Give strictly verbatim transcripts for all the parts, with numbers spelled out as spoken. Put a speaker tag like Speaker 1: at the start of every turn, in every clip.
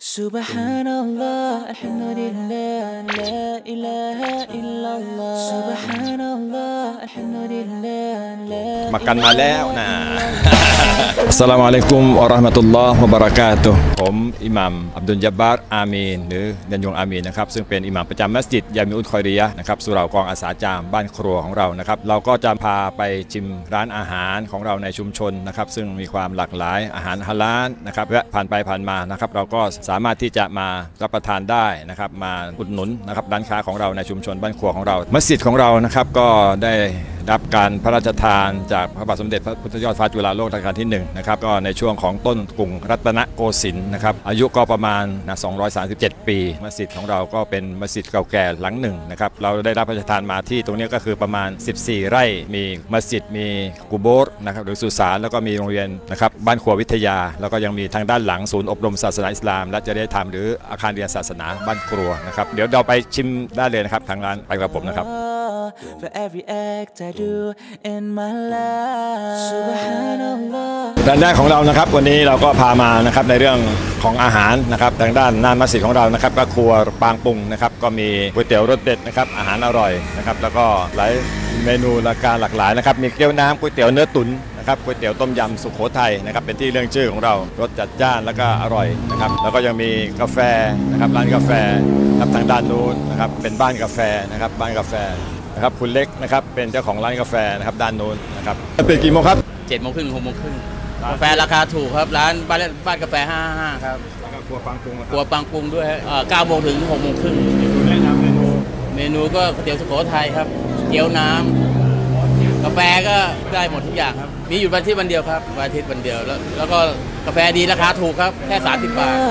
Speaker 1: Subhanallah, alhamdulillah, la ilaha illallah. Subhanallah, alhamdulillah, la ilaha illallah.
Speaker 2: มากันมาแล้วนะ อัสสลามุอะลัยกุมวะเราะห์มะตุลลอฮ์วะบะเราะกาตุฮ์ผมอิหม่ามอับดุลญับบาร์อามีนหรือยันยงอามีนนะครับซึ่งเป็นอิหม่ามประจำมัสยิดยามิอุลคอยริยะห์นะครับสุเหร่ากองอาสาจามบ้านครัวของเรานะครับเราก็จะพาไปชิมร้านอาหารของเราในชุมชนนะครับซึ่งมีความหลากหลายอาหารฮาลาลนะครับและผ่านไปผ่านมานะครับเราก็สามารถที่จะมารับประทานได้นะครับมาอุดหนุนนะครับร้านค้าของเราในชุมชนบ้านครัวของเรามัสยิดของเรานะครับก็ได้รับการพระราชทานจากพระบาทสมเด็จพระพุทธยอดฟ้าจุฬาโลกรัชกาลที่หนึ่งนะครับก็ในช่วงของต้นกรุงรัตนโกสินทร์นะครับอายุก็ประมาณนะสองร้อยสามสิบเจ็ดปีมัสยิดของเราก็เป็นมัสยิดเก่าแก่หลังหนึ่งนะครับเราได้รับพระราชทานมาที่ตรงนี้ก็คือประมาณสิบสี่ไร่มีมัสยิดมีกุโบร์นะครับหรือสุสานแล้วก็มีโรงเรียนนะครับบ้านครัววิทยาแล้วก็ยังมีทางด้านหลังศูนย์อบรมศาสนาอิสลามและจริยธรรมหรืออาคารเรียนศาสนาบ้านครัวนะครับเดี๋ยวเราไปชิมได้เลยนะครับทางร้านไปกับผมนะครับ
Speaker 1: For every act I do in my life Subhanallah
Speaker 2: ด้านแรกของเรานะครับวันนี้เราก็พามานะครับในเรื่องของอาหารนะครับทางด้านหน้ามัสยิดของเรานะครับก็ครัวปางปุงนะครับก็มีก๋วยเตี๋ยวรสเด็ดนะครับอาหารอร่อยนะครับแล้วก็หลายเมนูราคาหลากหลายนะครับมีเกี๊ยวน้ำก๋วยเตี๋ยวเนื้อตุ๋นนะครับก๋วยเตี๋ยวต้มยำสุโขทัยนะครับเป็นที่เรื่องชื่อของเรารสจัดจ้านแล้วก็อร่อยนะครับแล้วก็ยังมีกาแฟนะครับร้านกาแฟครับทางด้านนู้นนะครับเป็นบ้านกาแฟนะครับบ้านกาแฟนะครับคุณเล็กนะครับเป็นเจ้าของร้านกาแฟนะครับด้านนู้นนะครับเป็นกี่โมงครับ
Speaker 3: เจ็ดโมงครึ่งหกโมงครึ่งกาแฟราคาถูกครับร้านบ้านบ้านกาแฟห้าห้าครับ
Speaker 2: แล้วก็ครัวปางปุง
Speaker 3: ครัวปางปุงด้วยเก้าโมงถึงหกโมงครึ่ง
Speaker 2: แนะนำเมนู
Speaker 3: เมนูก็ก๋วยเตี๋ยวสุโขทัยครับเกี๊ยวน้ำกาแฟก็ได้หมดทุกอย่างครับมีอยู่วันที่วันเดียวครับวันอาทิตย์วันเดียวแล้วแล้วก็กาแฟดีราคาถูกครับแค่สามสิบบาท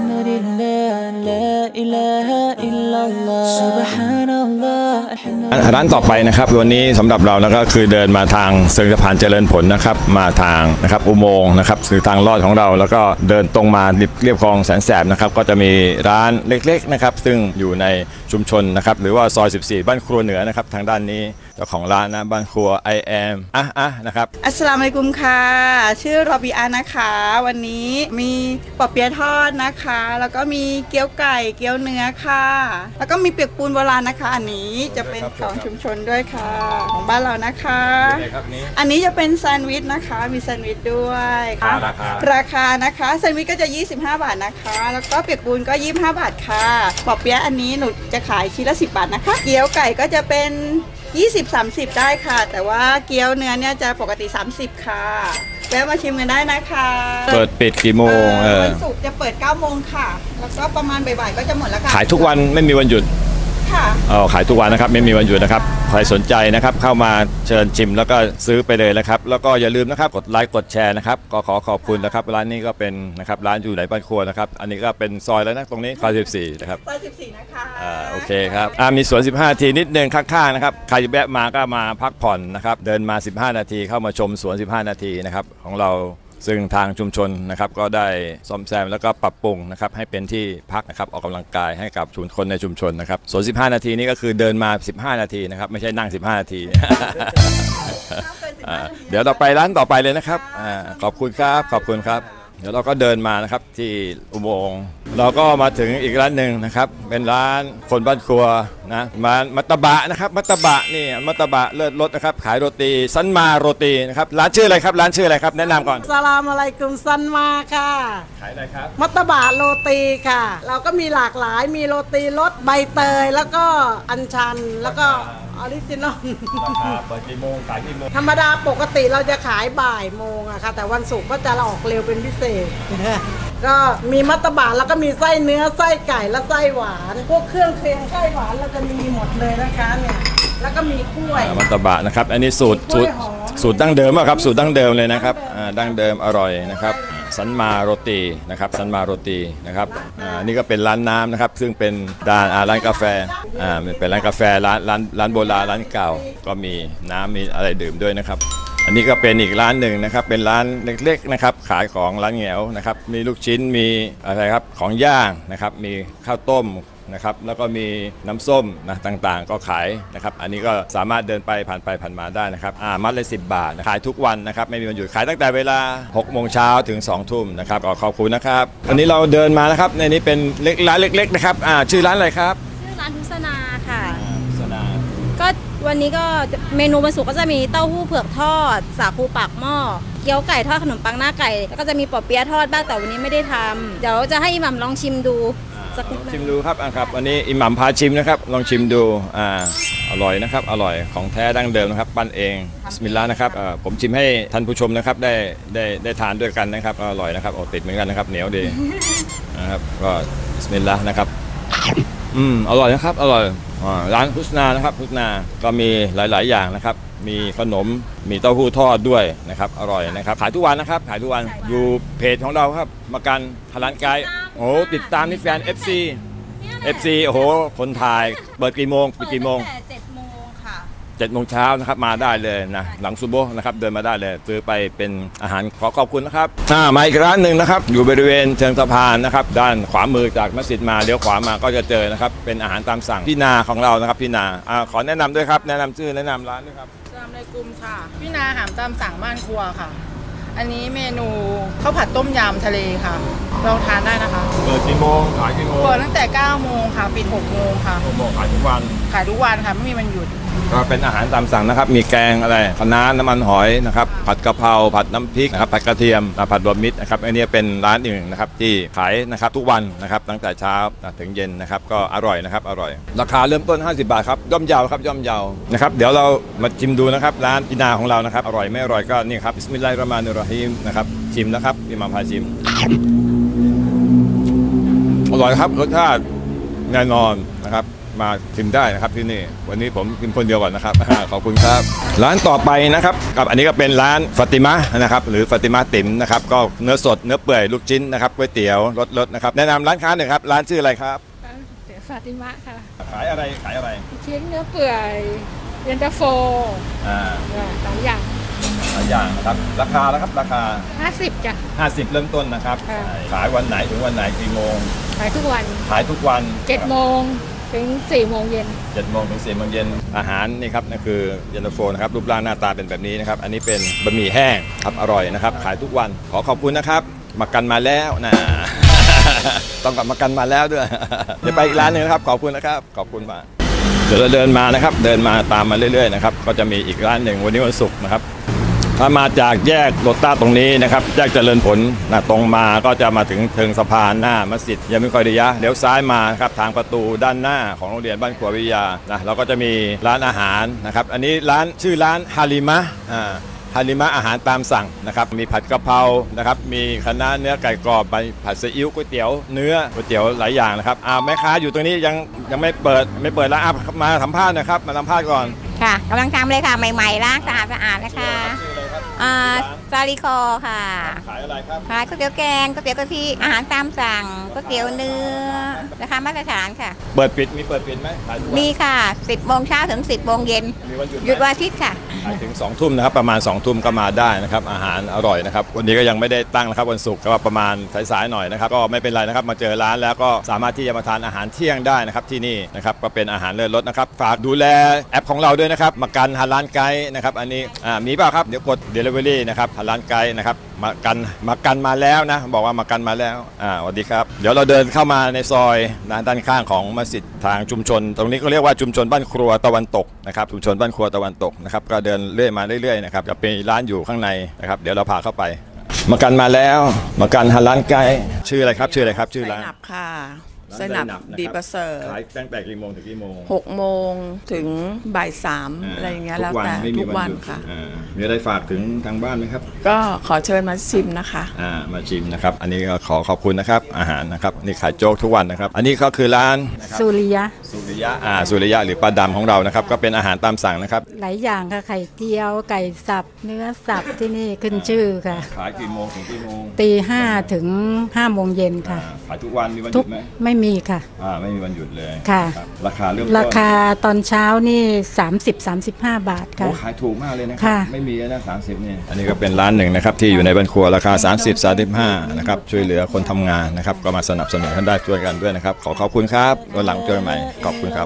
Speaker 2: ร้านต่อไปนะครับวันนี้สำหรับเราแล้วก็คือเดินมาทางเชิงสะพานเจริญผลนะครับมาทางนะครับอุโมงค์นะครับคือทางลอดของเราแล้วก็เดินตรงมาเรียบคลองแสนแสบนะครับก็จะมีร้านเล็กๆนะครับซึ่งอยู่ในชุมชนนะครับหรือว่าซอยสิบสี่บ้านครัวเหนือนะครับทางด้านนี้เจ้าของร้านนะบ้านครัว I am อ่ะอ่ะนะครับ
Speaker 4: อัสสลามุอะลัยกุมค่ะชื่อรอบีอานะคะวันนี้มีปอเปี๊ยะทอดนะคะแล้วก็มีเกี๊ยวไก่เกี๊ยวเนื้อค่ะแล้วก็มีเปียกปูนโบราณนะคะอันนี้จะเป็นของชุมชนด้วยค่ะของบ้านเรานะคะอันนี้จะเป็นแซนด์วิชนะคะมีแซนด์วิชด้วยค่ะราคาราคานะคะแซนด์วิชก็จะยี่สิบห้าบาทนะคะแล้วก็เปียกปูนก็ยี่สิบห้าบาทค่ะปอเปี๊ยะอันนี้หนูจะขายชิ้นละสิบบาทนะคะเกี๊ยวไก่ก็จะเป็นยี่สิบ สามสิบได้ค่ะแต่ว่าเกี๊ยวเนื้อเนี่ยจะปกติสามสิบค่ะแวะมาชิมกันได้นะคะ
Speaker 2: เปิดปิดกี่โมงเออ
Speaker 4: วันศุกร์จะเปิดเก้าโมงค่ะแล้วก็ประมาณบ่ายๆก็จะหมดแล้วค่ะ
Speaker 2: ขายทุกวันไม่มีวันหยุด
Speaker 4: ค่ะ
Speaker 2: อ๋อขายทุกวันนะครับไม่มีวันหยุดนะครับใครสนใจนะครับเข้ามาเชิญชิมแล้วก็ซื้อไปเลยนะครับแล้วก็อย่าลืมนะครับกดไลค์กดแชร์นะครับก็ขอขอบคุณนะครับร้านนี้ก็เป็นนะครับร้านอยู่ในบ้านครัวนะครับอันนี้ก็เป็นซอยแล้วนะตรงนี้ซอยสิบสี่นะครับ
Speaker 4: ซอยสิบสี่นะคะ
Speaker 2: อ่าโอเคครับอ่ามีสวนสิบห้านาทีนิดนึงข้างๆนะครับใครแวะมาก็มาพักผ่อนนะครับเดินมาสิบห้านาทีเข้ามาชมสวนสิบห้านาทีนะครับของเราซึ่งทางชุมชนนะครับก็ได้ซ่อมแซมแล้วก็ปรับปรุงนะครับให้เป็นที่พักนะครับออกกำลังกายให้กับชุมชนในชุมชนนะครับส่วนสิบห้านาทีนี้ก็คือเดินมาสิบห้านาทีนะครับไม่ใช่นั่งสิบห้านาที เดี๋ยวเราไปร้านต่อไปเลยนะครับขอบคุณครับขอบคุณครับเดี๋ยวเราก็เดินมานะครับที่อุโมงค์เราก็มาถึงอีกร้านหนึ่งนะครับเป็นร้านคนบ้านครัวนะมามัตตบะนะครับมัตตบะนี่มัตตบะเลิศรสนะครับขายโรตีซันมาโรตีนะครับร้านชื่ออะไรครับร้านชื่ออะไรครับแนะนำก่อน
Speaker 5: สลามอะลัยกุมซันมาค่ะ
Speaker 2: ขายอะไรครับ
Speaker 5: มัตตบะโรตีค่ะเราก็มีหลากหลายมีโรตีรสใบเตยแล้วก็อัญชันแล้วก็ออริจินอล
Speaker 2: ราคาเปิดกี่โมงขายกี่โมง
Speaker 5: ธรรมดาปกติเราจะขายบ่ายโมงอะค่ะแต่วันศุกร์ก็จะออกเร็วเป็นพิเศษก็มีมัตตบะแล้วก็มีไส้เนื้อไส้ไก่และไส้หวานพวกเครื่องเคียงไส้หวานเราจะมีหมดเลยนะคะเนี่ยแล้วก็มีกล้วย
Speaker 2: มัตตบะนะครับอันนี้สูตรสูตรสูตรดั้งเดิมอะครับสูตรดั้งเดิมเลยนะครับดั้งเดิมอร่อยนะครับสันมาโรตีนะครับสันมาโรตีนะครับอ่านี่ก็เป็นร้านน้ำนะครับซึ่งเป็นร้านร้านกาแฟอ่าเป็นร้านกาแฟร้านร้านร้านโบราณร้านเก่าก็มีน้ำมีอะไรดื่มด้วยนะครับอันนี้ก็เป็นอีกร้านหนึ่งนะครับเป็นร้านเล็กๆนะครับขายของร้านแหงวนะครับมีลูกชิ้นมีอะไรครับของย่างนะครับมีข้าวต้มนะครับแล้วก็มีน้ำส้มนะต่างๆก็ขายนะครับอันนี้ก็สามารถเดินไปผ่านไปผ่านมาได้นะครับอ่ามัดละสิบบาทขายทุกวันนะครับไม่มีวันหยุดขายตั้งแต่เวลาหกโมงเช้าถึงสองทุ่มนะครับก็ขอบคุณนะครับอันนี้เราเดินมานะครับในนี้เป็นร้านเล็กๆนะครับอ่าชื่อร้านอะไรครับ
Speaker 6: ชื่อร้านทุสนาค่ะ
Speaker 2: สนา
Speaker 6: ก็วันนี้ก็เมนูวันศุกร์ก็จะมีเต้าหู้เผือกทอดสาคูปากหม้อเกี๊ยวไก่ทอดขนมปังหน้าไก่แล้วก็จะมีปอเปี๊ยะทอดบ้างแต่วันนี้ไม่ได้ทำเดี๋ยวจะให้อิหม่ำลองชิมดูสักนิดนึง
Speaker 2: ชิมดูครับอ่ะครับวันนี้อิหม่ำพาชิมนะครับลองชิมดูอ่าอร่อยนะครับอร่อยของแท้ดั้งเดิมนะครับปั้นเองบิสมิลลาห์นะครับเอ่อผมชิมให้ท่านผู้ชมนะครับได้ได้ได้ทานด้วยกันนะครับอร่อยนะครับโอ้ติดเหมือนกันนะครับเหนียวดีนะครับก็บิสมิลลาห์นะครับอืมอร่อยนะครับอร่อยร้านฮุสนานะครับฮุสนาก็มีหลายๆอย่างนะครับมีขนมมีเต้าหู้ทอดด้วยนะครับอร่อยนะครับขายทุกวันนะครับขายทุกวันอยู่เพจของเราครับมากันฮาลาลไกด์โอ้ติดตามนี่แฟน เอฟ ซี เอฟ ซี โอ้โหคนถ่ายเปิดกี่โมงปิดกี่โมง
Speaker 6: เจ็ดโมงค่ะ
Speaker 2: เจ็ดโมงเช้านะครับมาได้เลยนะหลังซุโบนะครับเดินมาได้เลยซื้อไปเป็นอาหารขอขอบคุณนะครับอ่ามาอีกร้านหนึ่งนะครับอยู่บริเวณเชิงสะพานนะครับด้านขวามือจากมัสยิดมาเลี้ยวขวามาก็จะเจอนะครับเป็นอาหารตามสั่งพี่นาของเรานะครับพี่นาอ่าขอแนะนำด้วยครับแนะนำชื่อแนะนำร้านด้วยครับ
Speaker 7: ตามในกลุ่มค่ะพี่นาอาหารตามสั่งบ้านครัวค่ะอันนี้เมนูข้าวผัดต้มยำทะเลค่ะลองทานได้นะคะ
Speaker 2: เปิดกี่โมงขายกี่โมง
Speaker 7: เปิดตั้งแต่เก้าโมงค่ะปิดหกโมงค่ะ
Speaker 2: หกโมงขายทุกวัน
Speaker 7: ขายทุกวันค่ะไม่มีวันหยุด
Speaker 2: ก็เป็นอาหารตามสั่งนะครับมีแกงอะไรคะน้าน้ำมันหอยนะครับผัดกะเพราผัดน้ำพริกนะครับผัดกระเทียมผัดรวมมิตรนะครับอันนี้เป็นร้านหนึ่งนะครับที่ขายนะครับทุกวันนะครับตั้งแต่เช้าถึงเย็นนะครับก็อร่อยนะครับอร่อยราคาเริ่มต้นห้าสิบบาทครับย่อมเยาครับย่อมเยานะครับเดี๋ยวเรามาชิมดูนะครับร้านกินาของเรานะครับอร่อยไม่อร่อยก็นี่ครับบิสมิลลาฮิรเราะห์มานิรเราะฮีมนะครับชิมนะครับอิหม่ามพาชิมอร่อยครับรสชาติแน่นอนนะครับมาชิมได้นะครับที่นี่วันนี้ผมกินคนเดียวก่อนนะครับขอบคุณครับร้านต่อไปนะครับกับอันนี้ก็เป็นร้านฟาติมานะครับหรือฟาติมาติ๋มนะครับก็เนื้อสดเนื้อเปื่อยลูกชิ้นนะครับก๋วยเตี๋ยวรสรสนะครับแนะนำร้านค้าหนึ่งครับร้านชื่ออะไรครับ
Speaker 8: ร้านฟาติมาค่ะ
Speaker 2: ขายอะไรขายอะไร
Speaker 8: ชิ้นเนื้อเปื่อยเย็นตาโฟ
Speaker 2: อ่า
Speaker 8: หลายอย่าง
Speaker 2: หลายอย่างนะครับราคาแล้วครับราคา
Speaker 8: ห้าสิบจ้ะ
Speaker 2: ห้าสิบเริ่มต้นนะครับขายวันไหนถึงวันไหนกี่โมง
Speaker 8: ขายทุกวัน
Speaker 2: ขายทุกวัน
Speaker 8: เจ็ดโมงถึงสี่โมงเย็น
Speaker 2: เจ็ดโมงถึงสี่โมงเย็นอาหารนี่ครับนั่นคือเย็นตาโฟนะครับรูปร่างหน้าตาเป็นแบบนี้นะครับอันนี้เป็นบะหมี่แห้งครับอร่อยนะครับขายทุกวันขอขอบคุณนะครับมากันมาแล้วนะต้องกลับมากันมาแล้วด้วยเดี๋ยวไปอีกร้านนึงนะครับขอบคุณนะครับขอบคุณมากเดี๋ยวเราเดินมานะครับเดินมาตามมาเรื่อยๆนะครับก็จะมีอีกร้านหนึ่งวันนี้วันศุกร์นะครับถ้ามาจากแยกโรต้าตรงนี้นะครับแยกเจริญผลนะตรงมาก็จะมาถึงเชิงสะพานหน้ามัสยิดยามิคอยดิยะเลี้ยวซ้ายมาครับทางประตูด้านหน้าของโรงเรียนบ้านครัววิทยานะเราก็จะมีร้านอาหารนะครับอันนี้ร้านชื่อร้านฮาลิมะอ่าฮาลิมะอาหารตามสั่งนะครับมีผัดกะเพรานะครับมีคะน้าเนื้อไก่กรอบไปผัดซีอิ๊วก๋วยเตี๋ยวเนื้อก๋วยเตี๋ยวหลายอย่างนะครับอ่าแม่ค้าอยู่ตรงนี้ยังยังไม่เปิดไม่เปิดร้านอ่ะมาสัมภาษณ์นะครับมาสัมภาษณ์ก่อน
Speaker 9: ค่ะกำลังทำเลยค่ะใหม่ๆล้างสะอาดสะอาดนะคะอ่าซาลิคอค่ะ
Speaker 2: ขายอะไรครับ
Speaker 9: ขายก๋วยเตี๋ยวแกงก๋วยเตี๋ยวกะทิอาหารตามสั่งก๋วยเตี๋ยวเนื้อนะคะมาตรฐานค่ะ
Speaker 2: เปิดปิดมีเปิดปิดไหม
Speaker 9: มีค่ะสิบโมงเช้าถึงสิบโมงเย็นหยุดวันอาทิตย์ค่ะ
Speaker 2: ขายถึงสองทุ่มนะครับประมาณสองทุ่มก็มาได้นะครับอาหารอร่อยนะครับวันนี้ก็ยังไม่ได้ตั้งนะครับวันศุกร์ก็ประมาณสายๆหน่อยนะครับก็ไม่เป็นไรนะครับมาเจอร้านแล้วก็สามารถที่จะมาทานอาหารเที่ยงได้นะครับที่นี่นะครับก็เป็นอาหารเลิศรสนะครับฝากดูแลแอปของเราด้วยนะครับมากันฮาลาลไกด์นะครับอันนี้อ่ามีเปล่าครับเดี๋ยวกด Delivery นะครับฮาลาลไกด์นะครับมากันมากันมาแล้วนะบอกว่ามากันมาแล้วอ่าสวัสดีครับเดี๋ยวเราเดินเข้ามาในซอยนะด้านข้างของมัสยิดทางชุมชนตรงนี้ก็เรียกว่าชุมชนบ้านครัวตะวันตกนะครับชุมชนบ้านครัวตะวันตกนะครับก็เดินเรื่อยมาเรื่อยๆนะครับจะเป็นร้านอยู่ข้างในนะครับเดี๋ยวเราพาเข้าไปมากันมาแล้วมากันฮาลาลไกด์ชื่ออะไรครับชื่ออะไรครับชื่อร้าน
Speaker 10: ไซนับค่ะไซนับดีประเสริฐ
Speaker 2: ขายตั้งแต่กี่โมงถึงกี่โมง
Speaker 10: หกโมงถึงบ่ายสามอะไรอย่างเงี้ยแล้วแต่ทุกวันค่ะ
Speaker 2: มีอะไรฝากถึงทางบ้านไหมครับ
Speaker 10: ก็ขอเชิญมาชิมนะคะ
Speaker 2: อ่ามาชิมนะครับอันนี้ก็ขอขอบคุณนะครับอาหารนะครับนี่ขายโจ๊กทุกวันนะครับอันนี้ก็คือร้าน
Speaker 8: สุริยะ
Speaker 2: สุริยะอ่าสุริยะหรือปลาดำของเรานะครับก็เป็นอาหารตามสั่งนะครับ
Speaker 8: หลายอย่างค่ะไข่เจียวไก่สับเนื้อสับที่นี่ขึ้นชื่อค่ะ
Speaker 2: ขายกี่โมงถึงกี่โมง
Speaker 8: ตีห้าถึงห้าโมงเย็นค่ะ
Speaker 2: ขายทุกวันมีวันหยุดไหม
Speaker 8: ไม่ไม่มีค่ะ
Speaker 2: อ่าไม่มีวันหยุดเลย
Speaker 8: ค่ะ
Speaker 2: ราคาเริ่มต้น
Speaker 8: ราคาตอนเช้านี่สามสิบ สามสิบห้าบาทค่ะ
Speaker 2: โอ้ขายถูกมากเลยนะครับไม่มีนะสามสิบนี่อันนี้ก็เป็นร้านหนึ่งนะครับที่อยู่ในบ้านครัวราคาสามสิบ สามสิบห้านะครับช่วยเหลือคนทำงานนะครับก็มาสนับสนุนกันได้ช่วยกันด้วยนะครับขอขอบคุณครับวันหลังเจอกันใหม่ขอบคุณครับ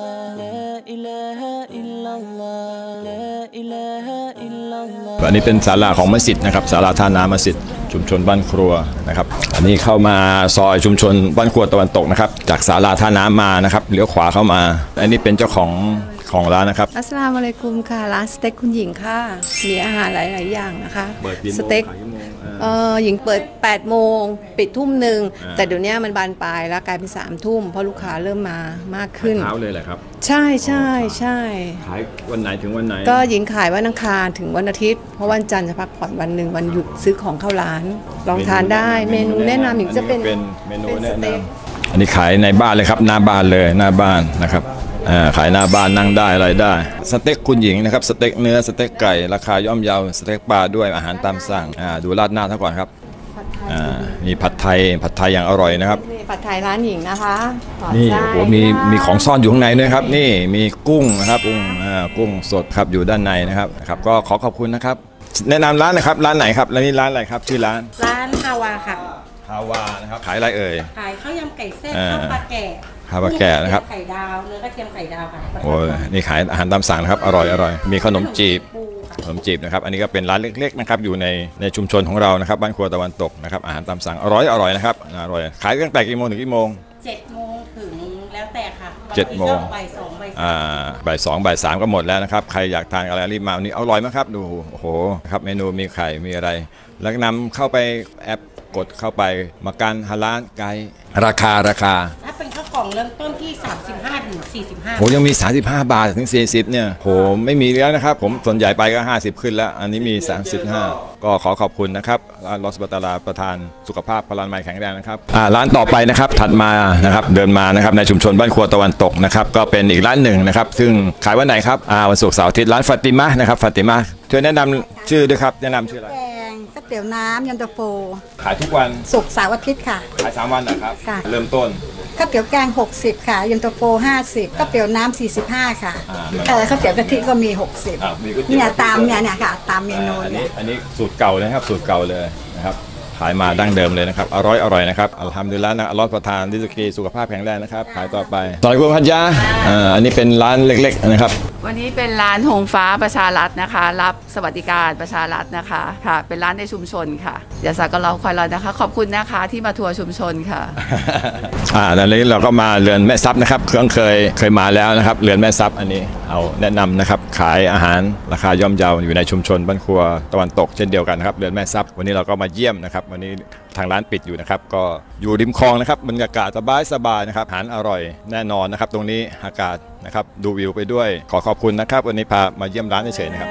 Speaker 2: อันนี้เป็นศาลาของมัสยิดนะครับศาลาท่าน้ำมัสยิดชุมชนบ้านครัวนะครับอันนี้เข้ามาซอยชุมชนบ้านครัวตะวันตกนะครับจากศาลาท่าน้ำมานะครับเลี้ยวขวาเข้ามาอันนี้เป็นเจ้าของของร้านนะครับ
Speaker 10: อัสสลามุอะลัยกุมค่ะร้านสเต็กคุณหญิงค่ะมีอาหารหลายๆอย่างนะคะสเต็กเออหญิงเปิดแปดโมงปิดทุ่มหนึ่งแต่เดี๋ยวนี้มันบานปลายแล้วกลายเป็นสามทุ่มเพราะลูกค้าเริ่มมามากขึ้น
Speaker 2: เช้าเลยแหละครับ
Speaker 10: ใช่ใช่ใช่
Speaker 2: ขายวันไหนถึงวันไหน
Speaker 10: ก็หญิงขายวันอังคารถึงวันอาทิตย์เพราะวันจันทร์จะพักผ่อนวันหนึ่งวันหยุดซื้อของเข้าร้านลองทานได้เมนูแนะนำหญิงจะเป็น
Speaker 2: เมนูแนะนำอันนี้ขายในบ้านเลยครับหน้าบ้านเลยหน้าบ้านนะครับขายหน้าบ้านนั่งได้อะไรได้สเต็กคุณหญิงนะครับสเต็กเนื้อสเต็กไก่ราคาย่อมเยาสเต็กปลาด้วยอาหารตามสั่งดูราดหน้าเท่าก่อนครับมีผัดไทยผัดไทยอย่างอร่อยนะครับ
Speaker 10: ผัดไทยร้านหญิงนะคะ
Speaker 2: นี่โอ้โหมีมีของซ่อนอยู่ข้างในด้วยครับนี่มีกุ้งนะครับกุ้งกุ้งสดครับอยู่ด้านในนะครับครับก็ขอขอบคุณนะครับแนะนำร้านนะครับร้านไหนครับแล้วนี่ร้านอะไรครับชื่อร้าน
Speaker 11: ร้านฮาวาค่ะ
Speaker 2: ฮาวานะครับขายอะไรเอ่ย
Speaker 11: ขายข้าวยำไก่แซ่บข้าวปลาแก่
Speaker 2: ข้าวปลาแก่นะครับ
Speaker 11: ไข่ดาวเนื้อกระเทียมไข่ดาวค่ะ
Speaker 2: โอ้นี่ขายอาหารตามสั่งนะครับอร่อยอร่อยมีขนมจีบขนมจีบนะครับอันนี้ก็เป็นร้านเล็กๆนะครับอยู่ในในชุมชนของเรานะครับบ้านครัวตะวันตกนะครับอาหารตามสั่งอร่อยอร่อยนะครับอร่อยขายตั้งแต่กี่โมงถึงกี่โมง
Speaker 11: เจ็ดโมงถึงแล้วแต่ค่ะ
Speaker 2: เจ็ดโมง
Speaker 11: บ่ายสองบ่ายสาม
Speaker 2: อ่าบ่ายสองบ่ายสามก็หมดแล้วนะครับใครอยากทานอะไรรีบมาวันนี้อร่อยมากครับดูโอ้โหครับเมนูมีไข่มีอะไรแล้วนำเข้าไปแอปกดเข้าไปมากันฮาลาลไกด์ราคาราคา
Speaker 11: ถ้าเป็นข้าวกล่องเริ่มต้นที่สามสิบห้าถึงสี่สิบห้า
Speaker 2: โหยังมีสามสิบห้าบาทถึงสี่สิบเนี่ยโหไม่มีแล้วนะครับผมส่วนใหญ่ไปก็ห้าสิบขึ้นแล้วอันนี้มีสามสิบห้าก็ขอขอบคุณนะครับอัลลอฮฺซุบฮานะฮูวะตะอาลาประทานสุขภาพพลานามัยแข็งแรงนะครับอ่าร้านต่อไปนะครับถัดมานะครับเดินมานะครับในชุมชนบ้านครัวตะวันตกนะครับก็เป็นอีกร้านหนึ่งนะครับซึ่งขายวันไหนครับอ่าวันศุกร์เสาร์อาทิตย์ร้านฟาติมานะครับฟาติมาช่วยแนะนำชื่อด้วยครับแนะนำชื่ออะไร
Speaker 12: แกงก๋วยเตี๋ยวน้ำยันตาโฟ
Speaker 2: ขายทุกวัน
Speaker 12: ศุกร์เสาร์อาทิตย์ค่ะ
Speaker 2: ขายสามวันนะครับเริ่มต้น
Speaker 12: ข้าวเตี๋ยวแกงหกสิบค่ะยันตาโฟห้าสิบข้าวเตี๋ยวน้ำสี่สิบห้าค่ะเออข้าวเตี๋ยวกะทิก็มีหกสิบเนี่ยตามเนี่ยเนี่ยค่ะตามเมนู
Speaker 2: อันนี้อันนี้สูตรเก่านะครับสูตรเก่าเลยนะครับขายมาดั้งเดิมเลยนะครับอร่อยอร่อยนะครับอัลฮัมดุลิลละห์นะอัลลอฮฺประทานริสกีสุขภาพแข็งแรงนะครับขายต่อไปต่อไปคุณพัชญาอันนี้เป็นร้านเล็กๆนะครับ
Speaker 10: วันนี้เป็นร้านธงฟ้าประชารัฐนะคะรับสวัสดิการประชารัฐนะคะค่ะเป็นร้านในชุมชนค่ะอย่าสักก็เราคอยรอนะคะขอบคุณนะคะที่มาทัวร์ชุมชนค่ะ
Speaker 2: อ่าตอนนี้เราก็มาเรือนแม่ซับนะครับเครื่องเคยเคยมาแล้วนะครับเรือนแม่ซับอันนี้เอาแนะนำนะครับขายอาหารราคาย่อมเยาอยู่ในชุมชนบ้านครัวตะวันตกเช่นเดียวกันนะครับเรือนแม่ซับวันนี้เราก็มาเยี่ยมนะครับวันนี้ทางร้านปิดอยู่นะครับก็อยู่ริมคลองนะครับบรรยากาศสบายสบายนะครับอาหารอร่อยแน่นอนนะครับตรงนี้อากาศนะครับดูวิวไปด้วยขอขอบคุณนะครับวันนี้พามาเยี่ยมร้านเฉยๆนะครับ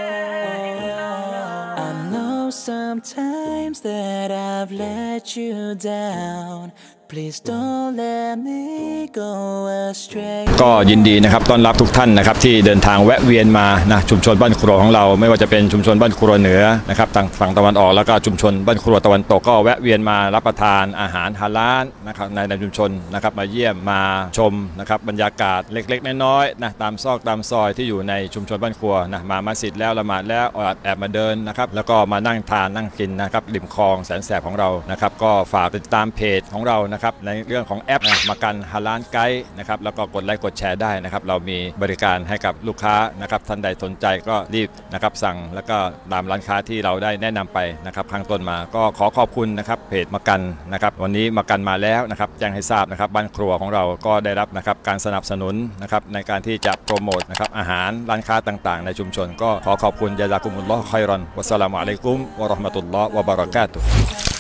Speaker 2: I know sometimes that I've let you down Please don't let me go astray ก็ยินดีนะครับต้อนรับทุกท่านนะครับที่เดินทางแวะเวียนมานะชุมชนบ้านครัวของเราไม่ว่าจะเป็นชุมชนบ้านครัวเหนือนะครับทางฝั่งตะวันออกแล้วก็ชุมชนบ้านครัวตะวันตกก็แวะเวียนมารับประทานอาหารฮาลาลนะครับในชุมชนนะครับมาเยี่ยมมาชมนะครับบรรยากาศเล็กๆน้อยๆนะตามซอกตามซอยที่อยู่ในชุมชนบ้านครัวนะมามัสยิดแล้วละหมาดแล้วแอบมาเดินนะครับแล้วก็มานั่งทานนั่งกินนะครับริมคลองแสนแสบของเรานะครับก็ฝากติดตามเพจของเรานะครับในเรื่องของแอปมากันฮาลาลไกด์นะครับแล้วก็กดไลค์กดแชร์ได้นะครับเรามีบริการให้กับลูกค้านะครับท่านใดสนใจก็รีบนะครับสั่งแล้วก็ตามร้านค้าที่เราได้แนะนำไปนะครับข้างต้นมาก็ขอขอบคุณนะครับเพจมากันนะครับวันนี้มากันมาแล้วนะครับแจ้งให้ทราบนะครับบ้านครัวของเราก็ได้รับนะครับการสนับสนุนนะครับในการที่จะโปรโมทนะครับอาหารร้านค้าต่างๆในชุมชนก็ขอขอบคุณยะซากุมุลลอฮ์ค็อยรอนวัสสลามุอะลัยกุมวะเราะห์มะตุลลอฮ์วะบะเราะกาตุฮ์